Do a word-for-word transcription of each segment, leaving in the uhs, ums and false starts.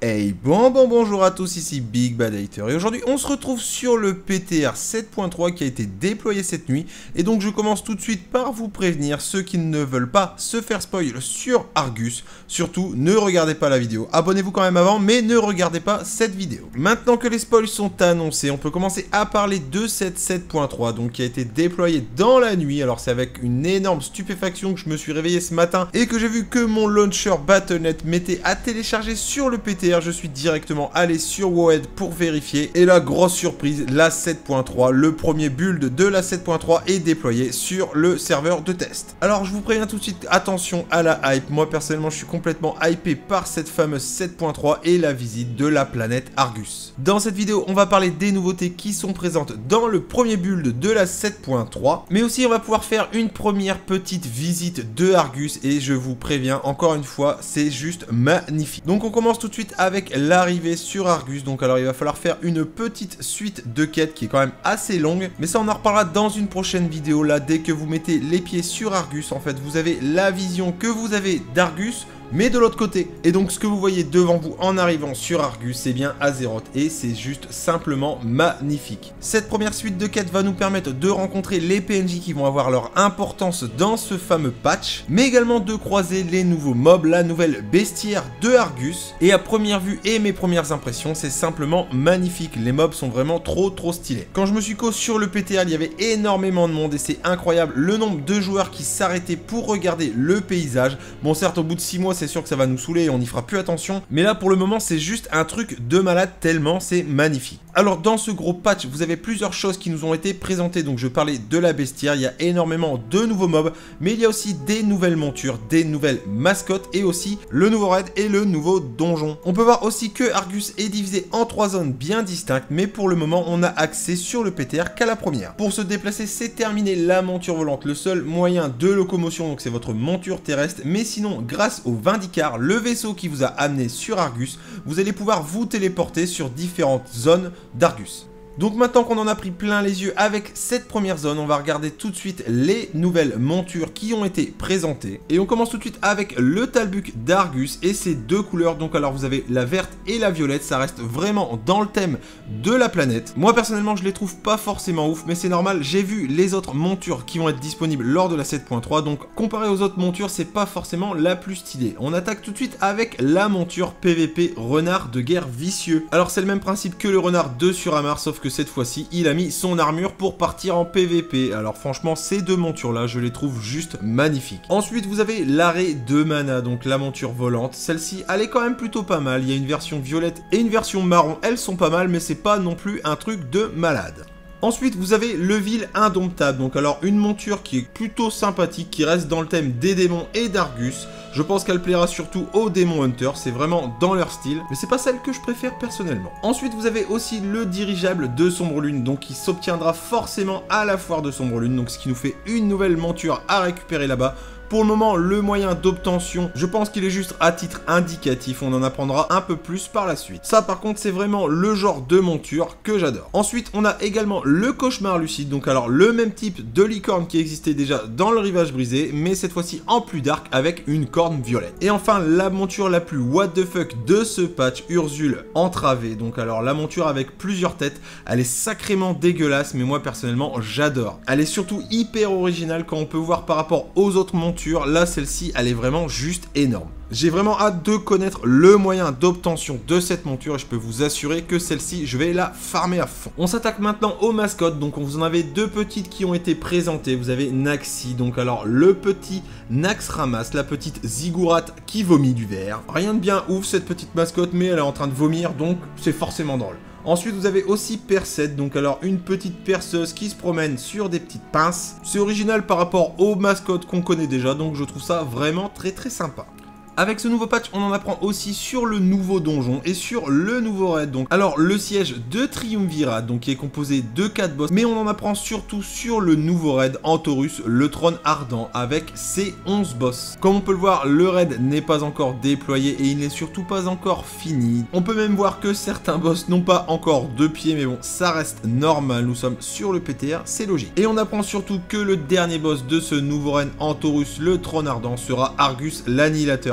Hey, bon bon bonjour à tous, ici Big Bad Hater et aujourd'hui on se retrouve sur le P T R sept point trois qui a été déployé cette nuit et donc je commence tout de suite par vous prévenir ceux qui ne veulent pas se faire spoil sur Argus, surtout ne regardez pas la vidéo, abonnez-vous quand même avant mais ne regardez pas cette vidéo. Maintenant que les spoils sont annoncés, on peut commencer à parler de cette sept point trois donc qui a été déployé dans la nuit. Alors c'est avec une énorme stupéfaction que je me suis réveillé ce matin et que j'ai vu que mon launcher Battle point net mettait à télécharger sur le P T R. Je suis directement allé sur Wowhead pour vérifier et la grosse surprise, la sept point trois, le premier build de la sept point trois est déployé sur le serveur de test. Alors je vous préviens tout de suite, attention à la hype, moi personnellement je suis complètement hypé par cette fameuse sept point trois et la visite de la planète Argus. Dans cette vidéo on va parler des nouveautés qui sont présentes dans le premier build de la sept point trois, mais aussi on va pouvoir faire une première petite visite de Argus et je vous préviens encore une fois, c'est juste magnifique. Donc on commence tout de suite avec l'arrivée sur Argus. Donc alors il va falloir faire une petite suite de quêtes qui est quand même assez longue, mais ça on en reparlera dans une prochaine vidéo. Là dès que vous mettez les pieds sur Argus, en fait vous avez la vision que vous avez d'Argus mais de l'autre côté. Et donc ce que vous voyez devant vous en arrivant sur Argus, c'est bien Azeroth et c'est juste simplement magnifique. Cette première suite de quêtes va nous permettre de rencontrer les P N J qui vont avoir leur importance dans ce fameux patch, mais également de croiser les nouveaux mobs, la nouvelle bestiaire de Argus. Et à première vue et mes premières impressions, c'est simplement magnifique. Les mobs sont vraiment trop trop stylés. Quand je me suis co sur le P T R, il y avait énormément de monde et c'est incroyable le nombre de joueurs qui s'arrêtaient pour regarder le paysage. Bon certes au bout de six mois c'est sûr que ça va nous saouler et on n'y fera plus attention, mais là pour le moment c'est juste un truc de malade tellement c'est magnifique. Alors dans ce gros patch vous avez plusieurs choses qui nous ont été présentées. Donc je parlais de la bestiaire, il y a énormément de nouveaux mobs, mais il y a aussi des nouvelles montures, des nouvelles mascottes et aussi le nouveau raid et le nouveau donjon. On peut voir aussi que Argus est divisé en trois zones bien distinctes, mais pour le moment on a accès sur le P T R qu'à la première. Pour se déplacer c'est terminé la monture volante, le seul moyen de locomotion donc c'est votre monture terrestre, mais sinon grâce au Vindicar, le vaisseau qui vous a amené sur Argus, vous allez pouvoir vous téléporter sur différentes zones d'Argus. Donc maintenant qu'on en a pris plein les yeux avec cette première zone, on va regarder tout de suite les nouvelles montures qui ont été présentées. Et on commence tout de suite avec le Talbuk d'Argus et ses deux couleurs. Donc alors vous avez la verte et la violette, ça reste vraiment dans le thème de la planète. Moi personnellement je les trouve pas forcément ouf, mais c'est normal, j'ai vu les autres montures qui vont être disponibles lors de la sept point trois. Donc comparé aux autres montures, c'est pas forcément la plus stylée. On attaque tout de suite avec la monture P V P renard de guerre vicieux. Alors c'est le même principe que le renard de Suramar, sauf que cette fois-ci, il a mis son armure pour partir en P V P. Alors franchement, ces deux montures-là, je les trouve juste magnifiques. Ensuite, vous avez l'arrêt de mana, donc la monture volante. Celle-ci, elle est quand même plutôt pas mal. Il y a une version violette et une version marron. Elles sont pas mal, mais c'est pas non plus un truc de malade. Ensuite, vous avez le vil indomptable. Donc alors, une monture qui est plutôt sympathique, qui reste dans le thème des démons et d'Argus. Je pense qu'elle plaira surtout aux démons hunters, c'est vraiment dans leur style, mais c'est pas celle que je préfère personnellement. Ensuite, vous avez aussi le dirigeable de Sombre Lune, donc qui s'obtiendra forcément à la foire de Sombre Lune, donc ce qui nous fait une nouvelle monture à récupérer là-bas. Pour le moment, le moyen d'obtention, je pense qu'il est juste à titre indicatif. On en apprendra un peu plus par la suite. Ça, par contre, c'est vraiment le genre de monture que j'adore. Ensuite, on a également le cauchemar lucide. Donc, alors, le même type de licorne qui existait déjà dans le rivage brisé, mais cette fois-ci en plus dark avec une corne violette. Et enfin, la monture la plus what the fuck de ce patch, Ursule entravée. Donc, alors, la monture avec plusieurs têtes, elle est sacrément dégueulasse, mais moi, personnellement, j'adore. Elle est surtout hyper originale quand on peut voir par rapport aux autres montures. Là, celle-ci, elle est vraiment juste énorme. J'ai vraiment hâte de connaître le moyen d'obtention de cette monture et je peux vous assurer que celle-ci, je vais la farmer à fond. On s'attaque maintenant aux mascottes. Donc, on vous en avait deux petites qui ont été présentées. Vous avez Naxi, donc alors le petit Naxxramas, la petite Ziggurat qui vomit du verre. Rien de bien ouf cette petite mascotte, mais elle est en train de vomir, donc c'est forcément drôle. Ensuite, vous avez aussi Percette, donc alors une petite perceuse qui se promène sur des petites pinces. C'est original par rapport aux mascottes qu'on connaît déjà, donc je trouve ça vraiment très très sympa. Avec ce nouveau patch, on en apprend aussi sur le nouveau donjon et sur le nouveau raid. Donc, alors le siège de Triumvirat, donc qui est composé de quatre boss, mais on en apprend surtout sur le nouveau raid Antorus, le trône ardent, avec ses onze boss. Comme on peut le voir, le raid n'est pas encore déployé et il n'est surtout pas encore fini. On peut même voir que certains boss n'ont pas encore deux pieds, mais bon, ça reste normal, nous sommes sur le P T R, c'est logique. Et on apprend surtout que le dernier boss de ce nouveau raid Antorus, le trône ardent, sera Argus l'annihilateur.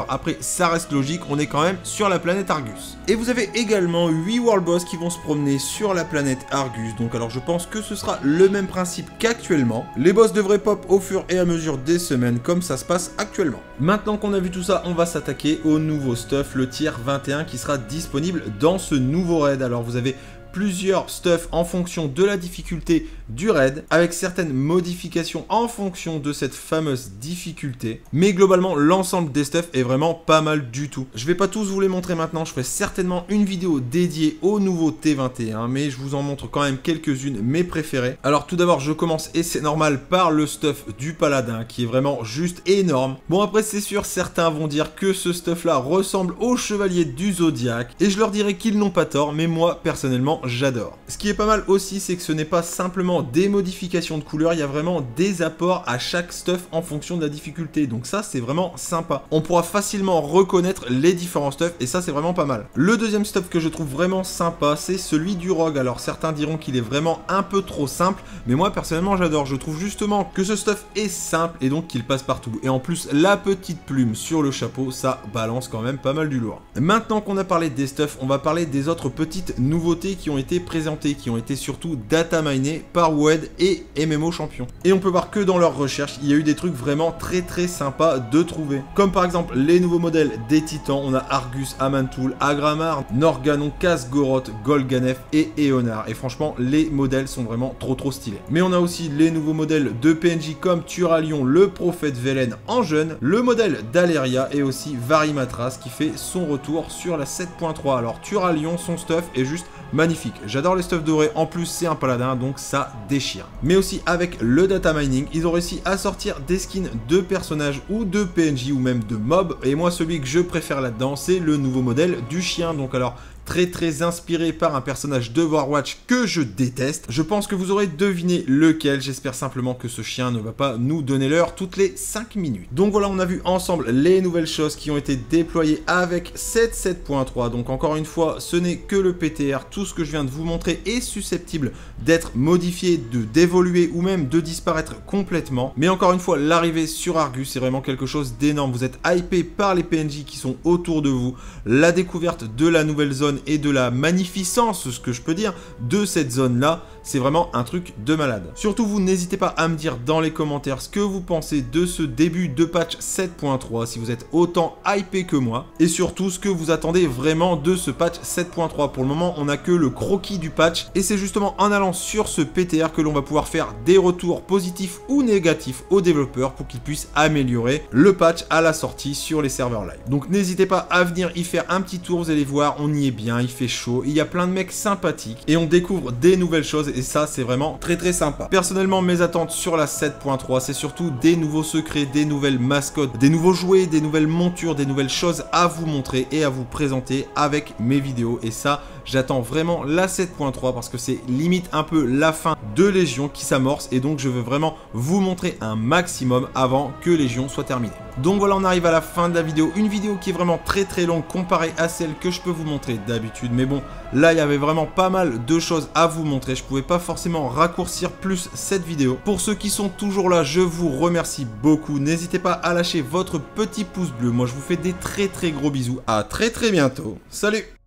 après ça reste logique, on est quand même sur la planète Argus. Et vous avez également huit World Boss qui vont se promener sur la planète Argus, donc alors je pense que ce sera le même principe qu'actuellement. Les boss devraient pop au fur et à mesure des semaines comme ça se passe actuellement. Maintenant qu'on a vu tout ça, on va s'attaquer au nouveau stuff, le tier vingt et un qui sera disponible dans ce nouveau raid. Alors vous avez plusieurs stuff en fonction de la difficulté du raid, avec certaines modifications en fonction de cette fameuse difficulté, mais globalement l'ensemble des stuff est vraiment pas mal du tout. Je vais pas tous vous les montrer maintenant, je ferai certainement une vidéo dédiée au nouveau T vingt et un, mais je vous en montre quand même quelques-unes, mes préférées. Alors tout d'abord je commence, et c'est normal, par le stuff du paladin, qui est vraiment juste énorme. Bon après c'est sûr, certains vont dire que ce stuff là ressemble au chevalier du Zodiac, et je leur dirai qu'ils n'ont pas tort, mais moi personnellement j'adore. Ce qui est pas mal aussi, c'est que ce n'est pas simplement des modifications de couleurs, il y a vraiment des apports à chaque stuff en fonction de la difficulté, donc ça c'est vraiment sympa. On pourra facilement reconnaître les différents stuff, et ça c'est vraiment pas mal. Le deuxième stuff que je trouve vraiment sympa, c'est celui du rogue. Alors certains diront qu'il est vraiment un peu trop simple, mais moi personnellement j'adore. Je trouve justement que ce stuff est simple et donc qu'il passe partout. Et en plus la petite plume sur le chapeau, ça balance quand même pas mal du lourd. Maintenant qu'on a parlé des stuff, on va parler des autres petites nouveautés qui ont été présentées, qui ont été surtout data minées par WoD et M M O Champion. Et on peut voir que dans leur recherche, il y a eu des trucs vraiment très très sympas de trouver. Comme par exemple les nouveaux modèles des titans, on a Argus, Amantul, Agramar, Norganon, Kasgoroth, Golganef et Eonar. Et franchement, les modèles sont vraiment trop trop stylés. Mais on a aussi les nouveaux modèles de P N J comme Turalion, le prophète Velen en jeune, le modèle d'Aleria et aussi Varimatras qui fait son retour sur la sept point trois. Alors Turalion, son stuff est juste magnifique. J'adore les stuffs dorés, en plus c'est un paladin donc ça déchire. Mais aussi avec le data mining, ils ont réussi à sortir des skins de personnages ou de P N J ou même de mobs, et moi celui que je préfère là-dedans c'est le nouveau modèle du chien. Donc alors très très inspiré par un personnage de Overwatch que je déteste. Je pense que vous aurez deviné lequel, j'espère simplement que ce chien ne va pas nous donner l'heure toutes les cinq minutes. Donc voilà, on a vu ensemble les nouvelles choses qui ont été déployées avec cette sept point trois. Donc encore une fois, ce n'est que le P T R, tout ce que je viens de vous montrer est susceptible d'être modifié, de d'évoluer ou même de disparaître complètement. Mais encore une fois, l'arrivée sur Argus, c'est vraiment quelque chose d'énorme. Vous êtes hypé par les P N J qui sont autour de vous, la découverte de la nouvelle zone et de la magnificence, ce que je peux dire, de cette zone-là, c'est vraiment un truc de malade. Surtout, vous n'hésitez pas à me dire dans les commentaires ce que vous pensez de ce début de patch sept point trois, si vous êtes autant hypé que moi, et surtout ce que vous attendez vraiment de ce patch sept point trois. Pour le moment, on n'a que le croquis du patch, et c'est justement en allant sur ce P T R que l'on va pouvoir faire des retours positifs ou négatifs aux développeurs pour qu'ils puissent améliorer le patch à la sortie sur les serveurs live. Donc n'hésitez pas à venir y faire un petit tour, vous allez voir, on y est bien. Il fait chaud, il y a plein de mecs sympathiques et on découvre des nouvelles choses et ça c'est vraiment très très sympa. Personnellement, mes attentes sur la sept point trois, c'est surtout des nouveaux secrets, des nouvelles mascottes, des nouveaux jouets, des nouvelles montures, des nouvelles choses à vous montrer et à vous présenter avec mes vidéos, et ça j'attends vraiment la sept point trois parce que c'est limite un peu la fin de Légion qui s'amorce, et donc je veux vraiment vous montrer un maximum avant que Légion soit terminée. Donc voilà, on arrive à la fin de la vidéo, une vidéo qui est vraiment très très longue comparée à celle que je peux vous montrer d'habitude, mais bon, là il y avait vraiment pas mal de choses à vous montrer, je pouvais pas forcément raccourcir plus cette vidéo. Pour ceux qui sont toujours là, je vous remercie beaucoup, n'hésitez pas à lâcher votre petit pouce bleu, moi je vous fais des très très gros bisous, à très très bientôt, salut.